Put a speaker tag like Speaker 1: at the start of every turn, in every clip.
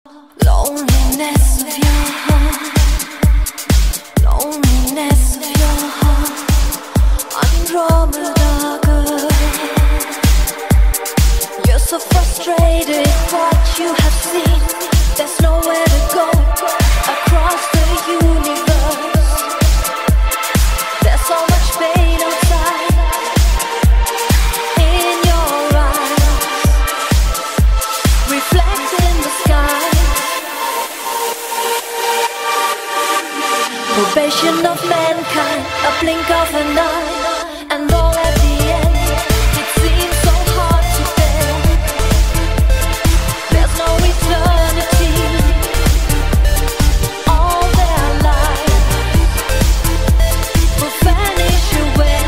Speaker 1: Loneliness of your heart, loneliness of your heart, Andromeda girl. You're so frustrated, what you have seen. There's nowhere to go across the universe. There's so much pain outside in your eyes, reflected in the sky. Probation of mankind, a blink of an eye, and all at the end, it seems so hard to bear. There's no eternity, all their lives will vanish away.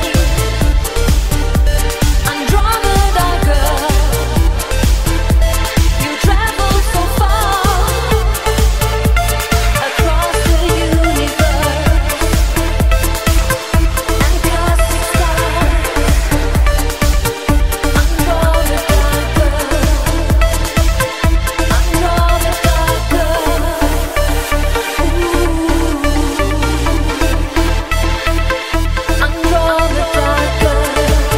Speaker 1: Andromeda girl, you travel so far across the universe and cosmic stars. Andromeda girl, Andromeda girl, Andromeda girl.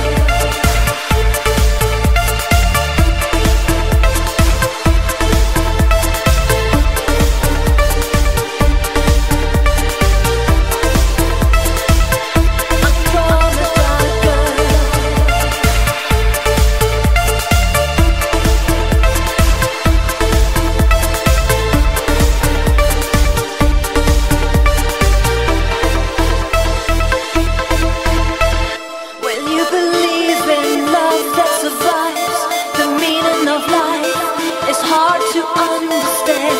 Speaker 1: When you believe in love that survives, the meaning of life is hard to understand.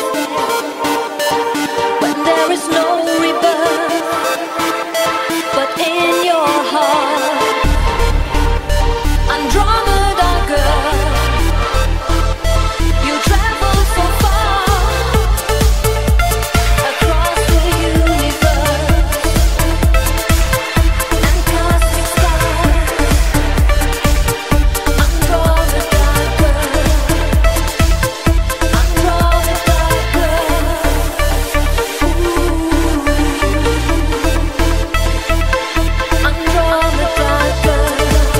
Speaker 1: When there is no rebirth, but in your heart, Andromeda girl, you travel so far across the universe and cosmic stars. Andromeda girl, Andromeda girl, Andromeda girl.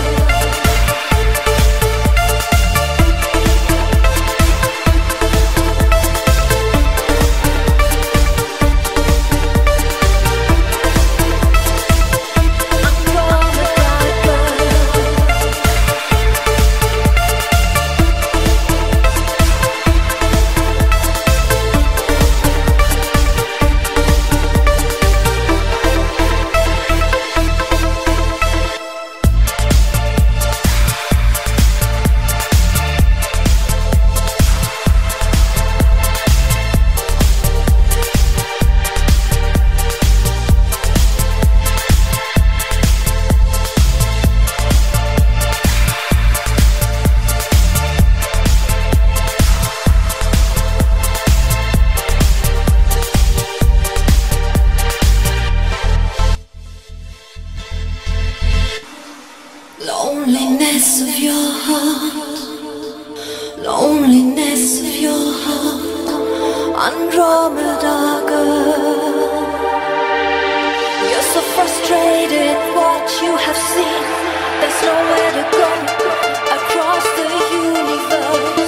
Speaker 1: Loneliness of your heart, loneliness of your heart, Andromeda girl. You're so frustrated, what you have seen. There's nowhere to go across the universe.